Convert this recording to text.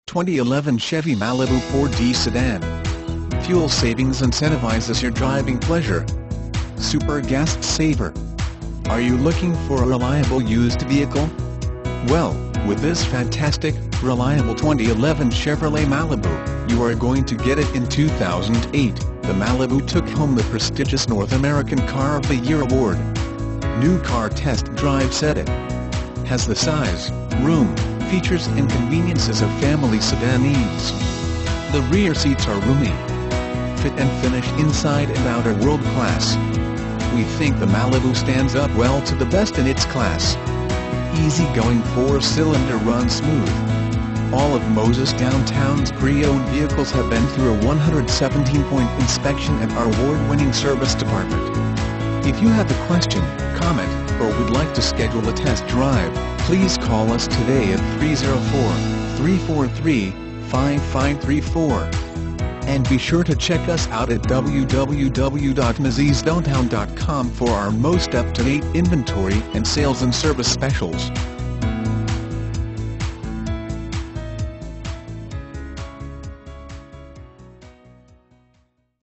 2011 Chevy Malibu 4D Sedan. Fuel savings incentivizes your driving pleasure. Super gas saver. Are you looking for a reliable used vehicle? Well, with this fantastic, reliable 2011 Chevrolet Malibu, you are going to get it in 2008. The Malibu took home the prestigious North American Car of the Year award. New Car Test Drive said it has the size, room, features and conveniences of family sedan needs. The rear seats are roomy. Fit and finish inside and out are world class. We think the Malibu stands up well to the best in its class. Easy-going 4-cylinder runs smooth. All of Moses Downtown's pre-owned vehicles have been through a 117-point inspection at our award-winning service department. If you have a question, comment, or would like to schedule a test drive, please call us today at 304-343-5534. And be sure to check us out at www.mosesdowntown.com for our most up-to-date inventory and sales and service specials.